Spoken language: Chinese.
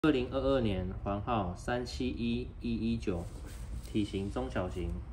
2022年，环号371119，体型中小型。